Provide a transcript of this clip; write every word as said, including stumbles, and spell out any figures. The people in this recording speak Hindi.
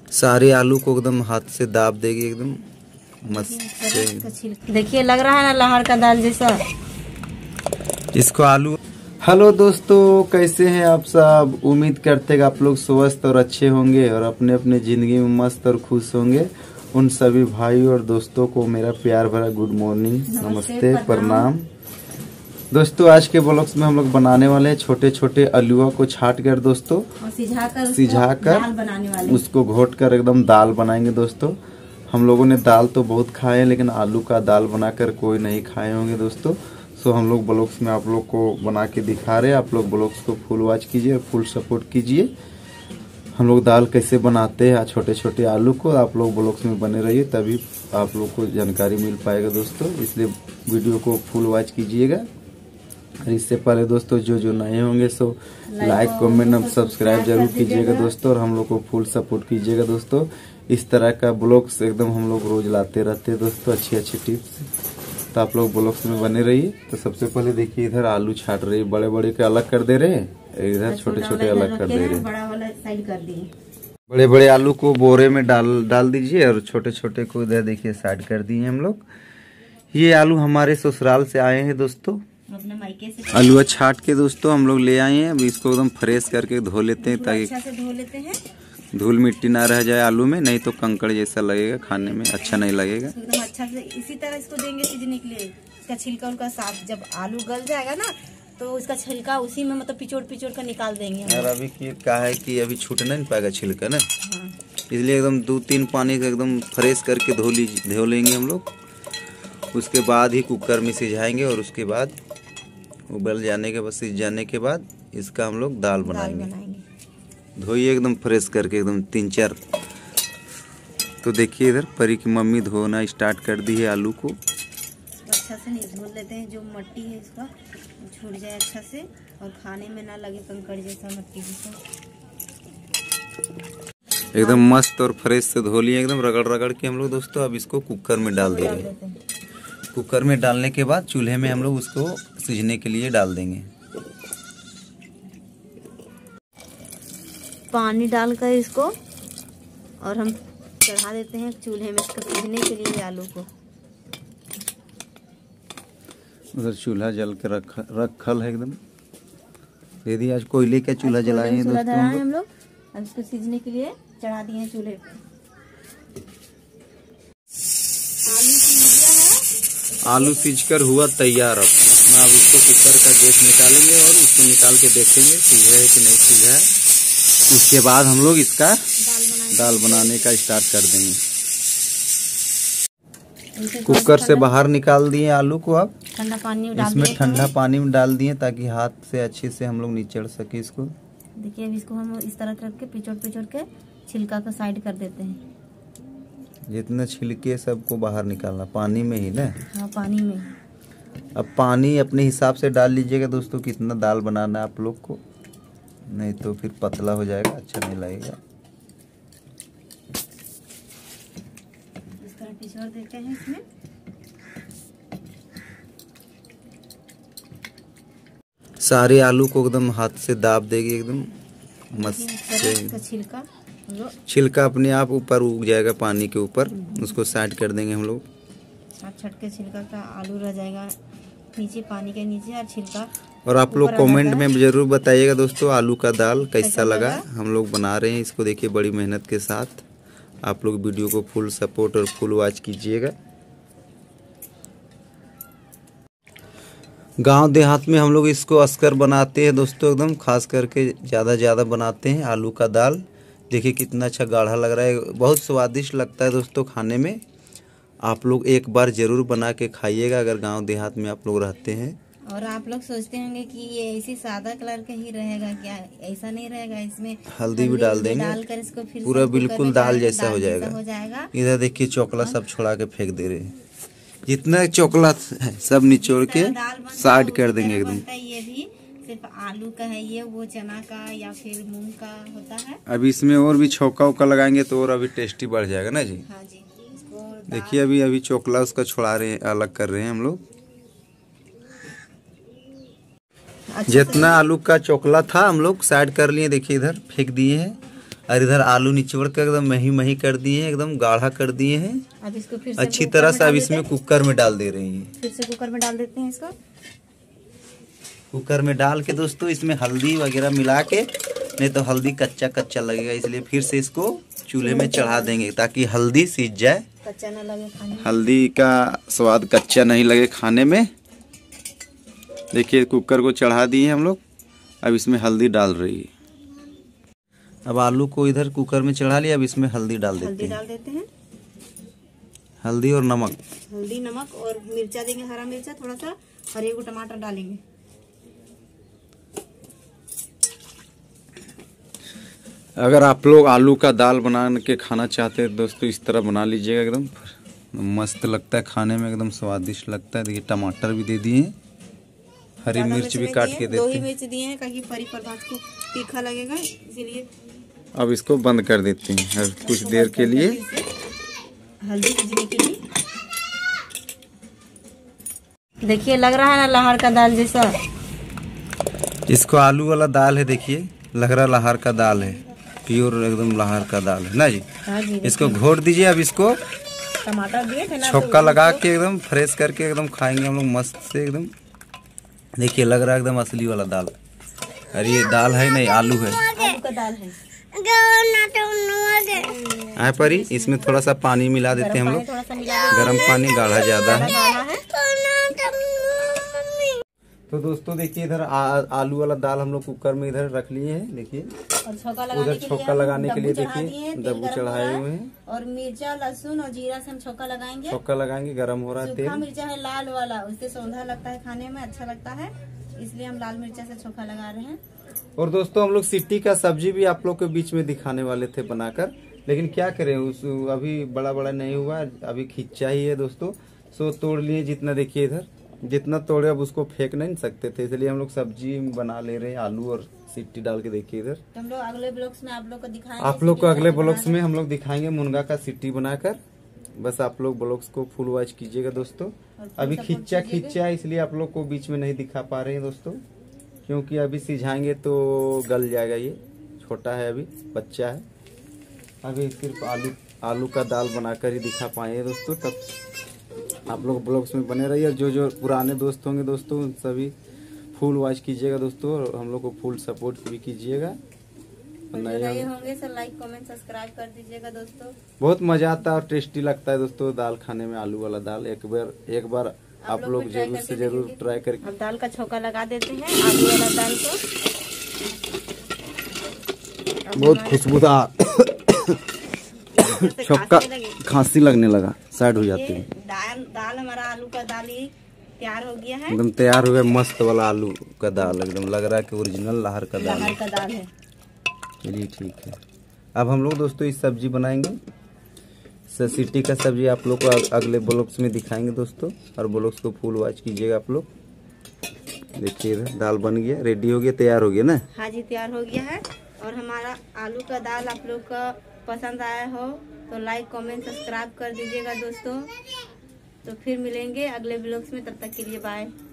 सारे आलू को एकदम हाथ से दाब देगी एकदम मस्त। देखिए लग रहा है ना लहर का दाल जैसा इसको आलू। हेलो दोस्तों, कैसे हैं आप सब। उम्मीद करते हैं आप लोग स्वस्थ और अच्छे होंगे और अपने अपने जिंदगी में मस्त और खुश होंगे। उन सभी भाई और दोस्तों को मेरा प्यार भरा गुड मॉर्निंग, नमस्ते, प्रणाम। दोस्तों आज के ब्लॉग्स में हम लोग बनाने वाले हैं छोटे छोटे आलुआ को छाट कर दोस्तों सिझाकर सिझाकर उसको घोट कर एकदम दाल बनाएंगे दोस्तों। हम लोगों ने दाल तो बहुत खाए हैं लेकिन आलू का दाल बनाकर कोई नहीं खाए होंगे दोस्तों। सो हम लोग ब्लॉग्स में आप लोग को बना के दिखा रहे हैं। आप लोग ब्लॉग्स को फुल वॉच कीजिए और फुल सपोर्ट कीजिए। हम लोग दाल कैसे बनाते हैं छोटे छोटे आलू को, आप लोग ब्लॉग्स में बने रहिए तभी आप लोग को जानकारी मिल पाएगा दोस्तों। इसलिए वीडियो को फुल वॉच कीजिएगा। और इससे पहले दोस्तों जो जो नए होंगे सो लाइक कमेंट और सब्सक्राइब जरूर कीजिएगा दोस्तों, और हम लोग को फुल सपोर्ट कीजिएगा दोस्तों। इस तरह का ब्लॉग्स एकदम हम लोग रोज लाते रहते हैं दोस्तों, अच्छी अच्छी टिप्स। तो आप लोग ब्लॉग्स में बने रहिए। तो सबसे पहले देखिए इधर आलू छाट रही है, बड़े बड़े के अलग कर दे रहे हैं, इधर छोटे छोटे अलग कर दे रहे हैं। बड़ा वाला साइड कर दिए। बड़े बड़े आलू को बोरे में डाल डाल दीजिए और छोटे छोटे को इधर देखिए साइड कर दिए हम लोग। ये आलू हमारे ससुराल से आए हैं दोस्तों, अपने मायके से आलूआ छाट के दोस्तों हम लोग ले आए हैं। अब इसको एकदम फ्रेश करके धो लेते हैं ताकि अच्छा से धो लेते हैं, धूल मिट्टी ना रह जाए आलू में, नहीं तो कंकड़ जैसा लगेगा, खाने में अच्छा नहीं लगेगा। एकदम अच्छा से इसी तरह इसको देंगे सीजने के लिए। इसका छिलका उनका साफ, जब आलू गल जाएगा ना तो उसका छिलका उसी में मतलब पिचोड़ पिचोड़ कर निकाल देंगे। और अभी की क्या है कि अभी छूट नहीं पाएगा छिलका ना, हाँ। इसलिए एकदम दो तीन पानी का एकदम फ्रेश करके धो लीजिए धो लेंगे हम लोग। उसके बाद ही कुकर में सिझाएंगे और उसके बाद उबल जाने के बाद सिझ जाने के बाद इसका हम लोग दाल बनाएंगे, बनाएंगे। धोइए एकदम फ्रेश करके एकदम तीन चार। तो देखिए इधर परी की मम्मी धोना स्टार्ट कर दी है आलू को। अच्छा से नहीं धो लेते हैं, जो मट्टी है इसका छूट जाए अच्छा से और खाने में ना लगे कंकड़ जैसा मट्टी जैसा। एकदम मस्त और फ्रेश से धो लिए एकदम रगड़ रगड़ के हम लोग दोस्तों। अब इसको कुकर में डाल देंगे। कुकर में डालने के बाद चूल्हे में हम लोग उसको सिझने के लिए डाल देंगे। पानी डालकर इसको और हम चढ़ा देते हैं चूल्हे में इसको सिझने के लिए आलू को। उधर चूल्हा जल के रख रखल है एकदम। दीदी आज कोयले का चूल्हा जलाए हैं दोस्तों हम लोग। अब इसको सिझने के लिए चढ़ा दिए हैं चूल्हे पे। आलू सीझ गया है, आलू सीझकर हुआ तैयार। अब अब इसको कुकर का गैस निकालेंगे और उसको निकाल के देखेंगे सीझा है कि नहीं सीझा है। उसके बाद हम लोग इसका दाल, दाल बनाने का स्टार्ट कर देंगे। कुकर से बाहर निकाल दिए आलू को। अब ठंडा पानी में डाल इसमें ठंडा पानी में डाल दिए ताकि हाथ से अच्छे से हम लोग निचड़ सके इसको। देखिए अब इसको हम इस तरह करके पिचोड़ पिचोड़ के छिलका का साइड कर देते हैं। जितने छिलके सबको बाहर निकालना पानी में ही ना। हाँ पानी में। अब पानी अपने हिसाब से डाल लीजिएगा दोस्तों, कितना दाल बनाना है आप लोग को, नहीं तो फिर पतला हो जाएगा, अच्छा नहीं लगेगा। इस तरह पिछोड़ देते हैं इसमें। सारे आलू को एकदम हाथ से दाब देगी एकदम मस्त। छिलका छिलका अपने आप ऊपर उग जाएगा पानी के ऊपर, उसको साइड कर देंगे हम लोग। छट के छिलका का आलू रह जाएगा नीचे पानी के नीचे और छिलका। और आप लोग कमेंट में जरूर बताइएगा दोस्तों आलू का दाल कैसा लगा। हम लोग बना रहे हैं इसको, देखिए बड़ी मेहनत के साथ। आप लोग वीडियो को फुल सपोर्ट और फुल वॉच कीजिएगा। गांव देहात में हम लोग इसको अस्कर बनाते हैं दोस्तों, एकदम खास करके ज़्यादा ज़्यादा बनाते हैं आलू का दाल। देखिए कितना अच्छा गाढ़ा लग रहा है, बहुत स्वादिष्ट लगता है दोस्तों खाने में। आप लोग एक बार ज़रूर बना के खाइएगा अगर गांव देहात में आप लोग रहते हैं। और आप लोग सोचते होंगे कि ये ऐसी सादा कलर का ही रहेगा क्या, ऐसा नहीं रहेगा, इसमें हल्दी भी डाल देंगे, डालकर इसको फिर पूरा बिल्कुल दाल जैसा हो जाएगा। हो जाएगा। इधर देखिए चोकला सब छोड़ा के फेंक दे रहे हैं, जितना चोकला है सब निचोड़ के साइड कर देंगे एकदम। ये भी सिर्फ आलू का है, ये वो चना का या फिर मूंग का होता है। अभी इसमें और भी छौका उका लगाएंगे तो और अभी टेस्टी बढ़ जाएगा ना जी। हाँ जी। देखिए अभी अभी चोकला उसका छोड़ा रहे हैं, अलग कर रहे हैं हम लोग। अच्छा जितना आलू का चोकला था हम लोग साइड कर लिए, देखिए इधर फेंक दिए हैं। और इधर आलू निचोड़ कर एकदम मही मही कर दिए हैं, एकदम गाढ़ा कर दिए हैं। अब इसको फिर से अच्छी तरह से अब इसमें कुकर में डाल दे रही हैं। फिर से कुकर में डाल देते हैं इसको। कुकर में डाल के दोस्तों इसमें हल्दी वगैरह मिला के, नहीं तो हल्दी कच्चा कच्चा लगेगा, इसलिए फिर से इसको चूल्हे में चढ़ा देंगे ताकि हल्दी सीज जाए, कच्चा ना लगे खाने में। हल्दी का स्वाद कच्चा नहीं लगे खाने में। देखिए कुकर को चढ़ा दिए हम लोग, अब इसमें हल्दी डाल रही है। अब आलू को इधर कुकर में चढ़ा लिया, अब इसमें हल्दी डाल देते हल्दी हैं। डाल देते हैं, हल्दी और नमक, हल्दी नमक और मिर्चा देंगे, हरा मिर्चा थोड़ा सा, और एक टमाटर डालेंगे। अगर आप लोग आलू का दाल बना के खाना चाहते हैं दोस्तों, इस तरह बना लीजिएगा, एकदम मस्त लगता है खाने में, एकदम स्वादिष्ट लगता है। देखिए टमाटर भी दे दिए, हरी मिर्च भी काट के दो देते ही हैं। मिर्च दिए हैं ताकि परी प्रभात को तीखा लगेगा, इसीलिए। अब इसको बंद कर देते हैं और कुछ देर के लिए, हल्दी सीजने के लिए। देखिए लग रहा है ना लहर का दाल जैसा। इसको आलू वाला दाल है, देखिए लग रहा लहर का दाल है, प्योर एकदम लहर का दाल है ना जी। हाँ जी। इसको घोट दीजिए। अब इसको टमाटर दिए थे ना, छौंका लगा के एकदम फ्रेश करके एकदम खाएंगे हम लोग मस्त से एकदम। देखिए लग रहा है एकदम असली वाला दाल। अरे ये दाल है नहीं, आलू है, आलू का दाल है। आए परी, इसमें थोड़ा सा पानी मिला देते हैं हम लोग, थोड़ा सा मिला देते गर्म पानी, गाढ़ा ज्यादा है। हैं। तो दोस्तों देखिए इधर आ- आलू वाला दाल हम लोग कुकर में इधर रख लिए हैं। देखिए और छौंका लगाने उधर के लिए छौंका हम लगाने के लिए डब्बू चढ़ा देखिए दिए हैं, तेल डब्बू गरम हो चढ़ाए रहा है। हुए हैं, और मिर्चा लहसुन और जीरा से हम छौंका लगाएंगे। छौंका लगाएंगे, गरम हो रहा है सूखा तेल। मिर्चा है लाल वाला, उससे सौंधा लगता है, खाने में अच्छा लगता है, इसलिए हम लाल मिर्चा से छौंका लगा रहे हैं। और दोस्तों हम लोग सिट्टी का सब्जी भी आप लोग के बीच में दिखाने वाले थे बनाकर, लेकिन क्या करें उस अभी बड़ा बड़ा नहीं हुआ, अभी खिंचा ही है दोस्तों। सो तोड़ लिए जितना, देखिए इधर जितना तोड़े अब उसको फेंक नहीं सकते थे, इसलिए हम लोग सब्जी बना ले रहे हैं आलू और सिट्टी डाल के। देखिए इधर तो हम लोग अगले ब्लॉग्स में आप लोग को दिखाएंगे, आप लोग को सिट्टी अगले कैसे ब्लॉग्स बनाना में हम लोग दिखाएंगे मुनगा का सिट्टी बनाकर। बस आप लोग ब्लॉग्स को फुल वॉच कीजिएगा दोस्तों। और full अभी support खिंचा कीजिएगा। खिंचा है, इसलिए आप लोग को बीच में नहीं दिखा पा रहे हैं दोस्तों, क्योंकि अभी सिझाएंगे तो गल जाएगा। ये छोटा है, अभी बच्चा है, अभी सिर्फ आलू आलू का दाल बनाकर ही दिखा पाए दोस्तों। तब आप लोग ब्लॉग्स में बने रहिए, जो जो पुराने दोस्त होंगे दोस्तों उन सभी फुल वॉच कीजिएगा दोस्तों, और हम लोग को फुल सपोर्ट भी कीजिएगा। और जो नए होंगे तो लाइक कमेंट सब्सक्राइब कर दीजिएगा दोस्तों। बहुत मजा आता है और टेस्टी लगता है दोस्तों दाल खाने में, आलू वाला दाल। एक बार एक बार आप लोग भी try जरूर करके से जरूर देखेंगे। ट्राई करके। अब दाल का छौंका लगा देते हैं, आलू वाला दाल को। बहुत खुशबूदार छौंका, खांसी लगने लगा, साइड हो जाती है। दाल दाल हमारा आलू का दाल ही तैयार हो गया है, एकदम तैयार हो गया, मस्त वाला आलू का दाल, एकदम लग रहा है कि ओरिजिनल लहर का दाल लहर है। का दाल है। चलिए ठीक है, अब हम लोग दोस्तों इस सब्जी बनाएंगे। सिट्टी का सब्जी आप लोग को अगले ब्लॉग्स में दिखाएंगे दोस्तों, और ब्लॉग्स को फुल वॉच कीजिएगा आप लोग। देखिए इधर दाल बन गया, रेडी हो गया, तैयार हो गया ना। हाँ जी तैयार हो गया है। और हमारा आलू का दाल आप लोग का पसंद आया हो तो लाइक कमेंट सब्सक्राइब कर दीजिएगा दोस्तों। तो फिर मिलेंगे अगले ब्लॉग्स में, तब तक के लिए बाय।